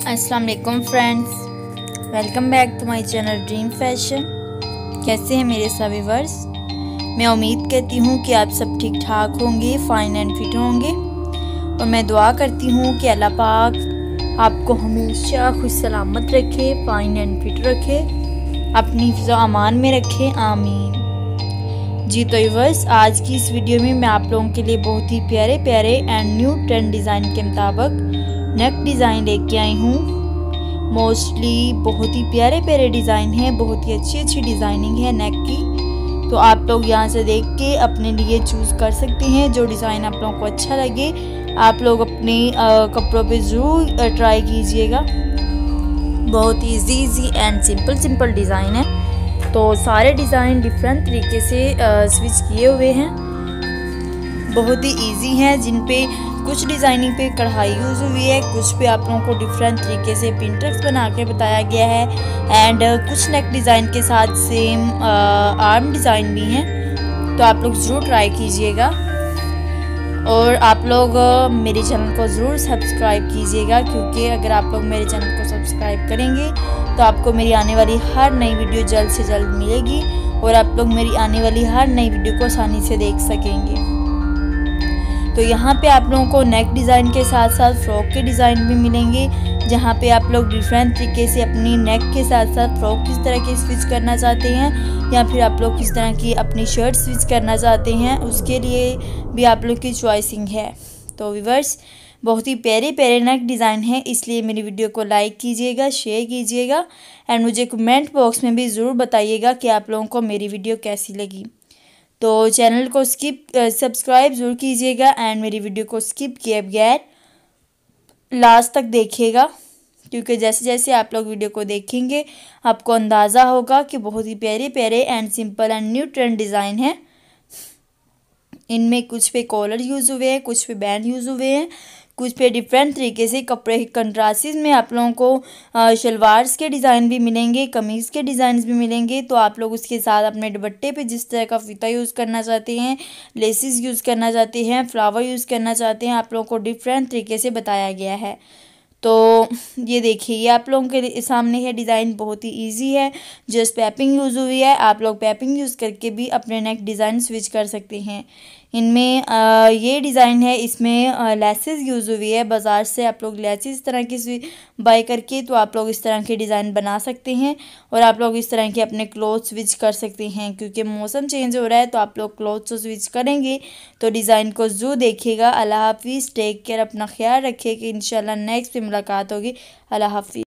अस्सलाम वालेकुम friends, welcome back to my channel Dream Fashion. कैसे हैं मेरे सभी व्यूअर्स। मैं उम्मीद करती हूँ कि आप सब ठीक ठाक होंगे, फाइन एंड फिट होंगे और मैं दुआ करती हूँ कि अल्लाह पाक आपको हमेशा खुश सलामत रखे, फाइन एंड फिट रखे, अपनी हिफ्ज़ अमान में रखे, आमीन। जी तो व्यूअर्स, आज की इस वीडियो में मैं आप लोगों के लिए बहुत ही प्यारे प्यारे एंड न्यू ट्रेंड डिज़ाइन के मुताबिक नेक डिज़ाइन लेके आई हूँ। मोस्टली बहुत ही प्यारे प्यारे डिज़ाइन हैं, बहुत ही अच्छी अच्छी डिज़ाइनिंग है नेक की। तो आप लोग यहाँ से देख के अपने लिए चूज़ कर सकते हैं। जो डिज़ाइन आप लोगों को अच्छा लगे आप लोग अपने कपड़ों पे ज़रूर ट्राई कीजिएगा। बहुत ही इजी एंड सिंपल डिज़ाइन है। तो सारे डिज़ाइन डिफरेंट तरीके से स्विच किए हुए हैं, बहुत ही इजी हैं। जिन पे कुछ डिज़ाइनिंग पे कढ़ाई यूज़ हुई है, कुछ पे आप लोगों को डिफरेंट तरीके से पिंटरेस्ट बना के बताया गया है एंड कुछ नेक डिज़ाइन के साथ सेम आर्म डिज़ाइन भी हैं। तो आप लोग ज़रूर ट्राई कीजिएगा और आप लोग मेरे चैनल को ज़रूर सब्सक्राइब कीजिएगा, क्योंकि अगर आप लोग मेरे चैनल को सब्सक्राइब करेंगे तो आपको मेरी आने वाली हर नई वीडियो जल्द से जल्द मिलेगी और आप लोग मेरी आने वाली हर नई वीडियो को आसानी से देख सकेंगे। तो यहाँ पे आप लोगों को नेक डिज़ाइन के साथ साथ फ्रॉक के डिज़ाइन भी मिलेंगे, जहाँ पे आप लोग डिफरेंट तरीके से अपनी नेक के साथ साथ फ्रॉक किस तरह के स्विच करना चाहते हैं या फिर आप लोग किस तरह की अपनी शर्ट स्विच करना चाहते हैं, उसके लिए भी आप लोग की चॉइसिंग है। तो व्यूअर्स, बहुत ही प्यारे प्यारे नेक डिज़ाइन है, इसलिए मेरी वीडियो को लाइक कीजिएगा, शेयर कीजिएगा एंड मुझे कमेंट बॉक्स में भी ज़रूर बताइएगा कि आप लोगों को मेरी वीडियो कैसी लगी। तो चैनल को सब्सक्राइब ज़रूर कीजिएगा एंड मेरी वीडियो को स्किप किए बगैर लास्ट तक देखिएगा, क्योंकि जैसे जैसे आप लोग वीडियो को देखेंगे आपको अंदाज़ा होगा कि बहुत ही प्यारे प्यारे and simple and new trend design है। इनमें कुछ पे कॉलर यूज़ हुए हैं, कुछ पे बैंड यूज़ हुए हैं, कुछ पे डिफरेंट तरीके से कपड़े के कंट्रास्टेस में आप लोगों को शलवार्स के डिज़ाइन भी मिलेंगे, कमीज़ के डिज़ाइन भी मिलेंगे। तो आप लोग उसके साथ अपने दुपट्टे पे जिस तरह का फीता यूज़ करना चाहते हैं, लेसिस यूज़ करना चाहते हैं, फ्लावर यूज़ करना चाहते हैं, आप लोगों को डिफरेंट तरीके से बताया गया है। तो ये देखिए, ये आप लोगों के सामने है डिज़ाइन, बहुत ही इजी है। जस्ट पैपिंग यूज़ हुई है, आप लोग पैपिंग यूज़ करके भी अपने नेक डिज़ाइन स्विच कर सकते हैं। इनमें ये डिज़ाइन है, इसमें लेसेस यूज़ हुई है। बाज़ार से आप लोग लेसेस इस तरह की बाई करके तो आप लोग इस तरह के डिज़ाइन बना सकते हैं और आप लोग इस तरह के अपने क्लोथ स्विच कर सकते हैं। क्योंकि मौसम चेंज हो रहा है तो आप लोग क्लोथ स्विच करेंगे तो डिज़ाइन को ज़रूर देखिएगा। अल्लाह हाफिज़, टेक केयर, अपना ख्याल रखिए कि इंशाल्लाह नेक्स्ट पे मुलाकात होगी। अल्लाह हाफिज़।